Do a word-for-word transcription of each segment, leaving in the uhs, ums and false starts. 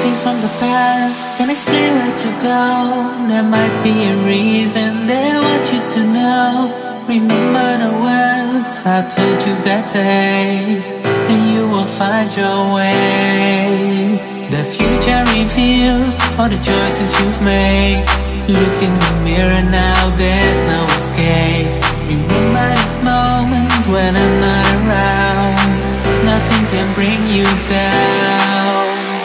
things from the past can't explain where to go. There might be a reason they want you to know. Remember the words I told you that day, and you will find your way. The future reveals all the choices you've made. Look in the mirror now, there's no escape. Remember this moment when I'm not around. Nothing can bring you down.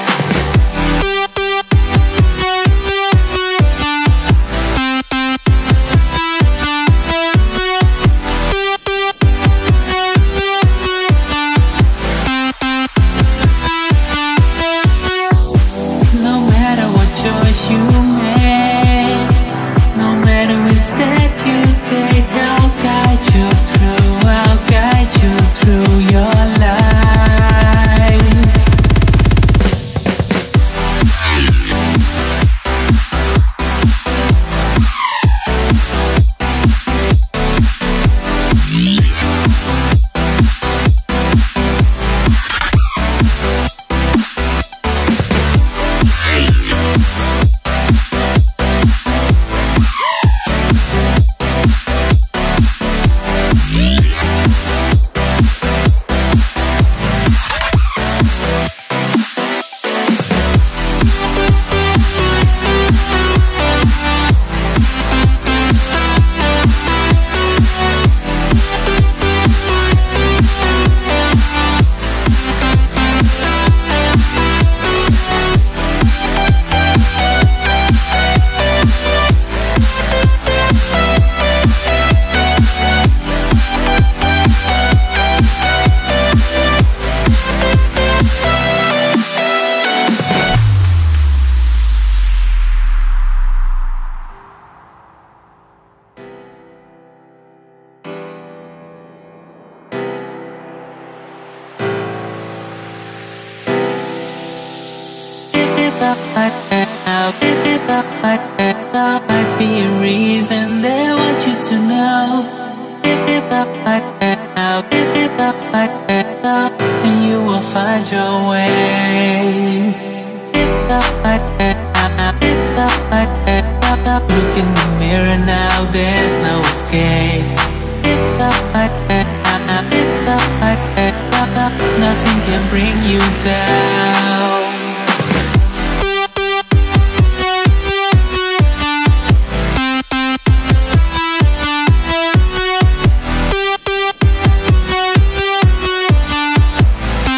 No matter what choice you make, no matter which step you take, I'll guide you through, I'll guide you through your life. Might be a reason they want you to know. And you will find your way. Look in the mirror now, there's no escape. Nothing can bring you down.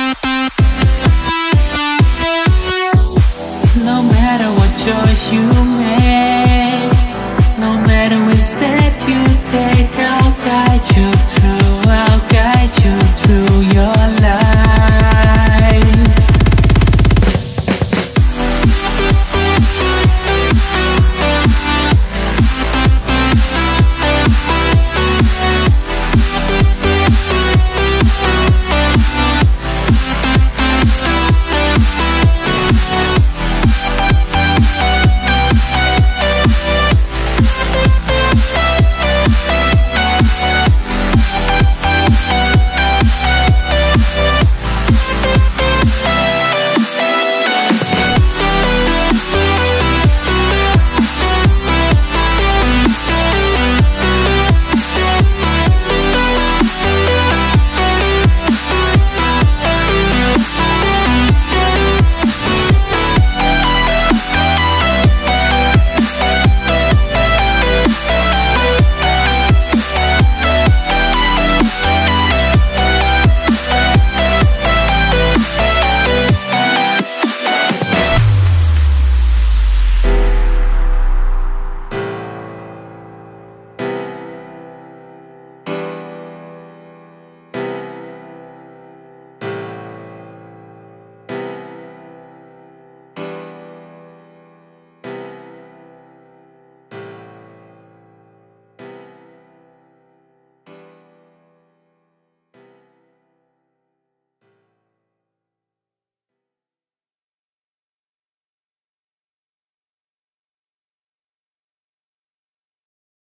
No matter what choice you make,